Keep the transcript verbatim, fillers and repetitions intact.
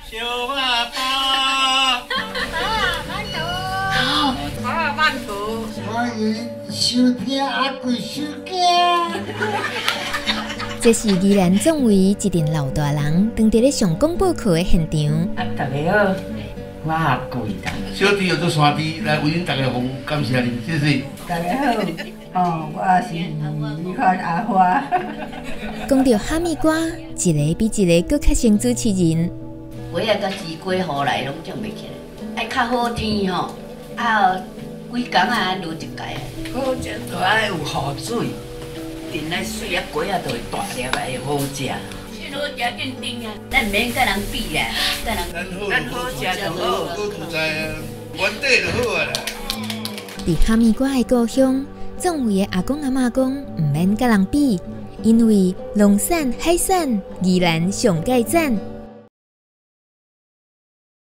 小马包， 花曼图， 欢迎收听阿贵收听。 这是宜兰总为一群老大人当伫咧上广播课的现场。 啊，大家好，我阿贵啦。 小弟要做山弟，来为恁大家红，感谢您，谢谢。 大家好，哦，我是米花阿花。 讲到哈密瓜，一个比一个更较像主持人。 鸡啊，甲鸡鸡雨来拢种袂起来，爱较好天吼，啊，几工啊落一届啊。 好食就爱有雨水，阵来水啊鸡啊就会大粒来好食。 真好食紧顶啊，咱免甲人比啦，甲人。 咱好食就好，好自在啊，原地就好啊啦。 伫哈密瓜的故乡，总为的阿公阿嬷讲，毋免甲人比，因为农产海产宜兰上界赞。